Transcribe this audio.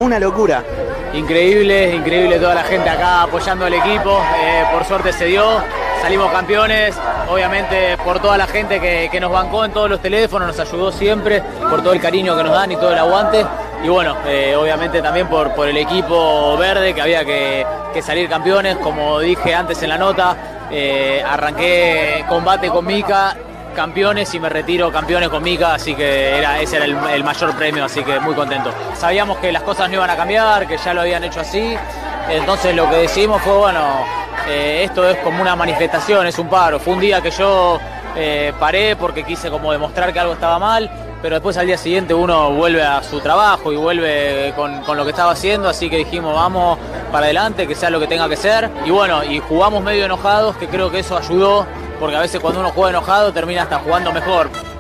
Una locura. Increíble, increíble toda la gente acá apoyando al equipo, por suerte se dio, salimos campeones, obviamente por toda la gente que nos bancó en todos los teléfonos, nos ayudó siempre, por todo el cariño que nos dan y todo el aguante, y bueno, obviamente también por el equipo verde, que había que salir campeones, como dije antes en la nota, arranqué combate con Mika, campeones, y me retiro campeones con Mika, así que ese era el mayor premio, así que muy contento. Sabíamos que las cosas no iban a cambiar, que ya lo habían hecho así, entonces lo que decidimos fue, bueno, esto es como una manifestación, es un paro. Fue un día que yo paré porque quise como demostrar que algo estaba mal, pero después al día siguiente uno vuelve a su trabajo y vuelve con lo que estaba haciendo, así que dijimos vamos para adelante, que sea lo que tenga que ser, y bueno, y jugamos medio enojados, que creo que eso ayudó, porque a veces cuando uno juega enojado termina hasta jugando mejor.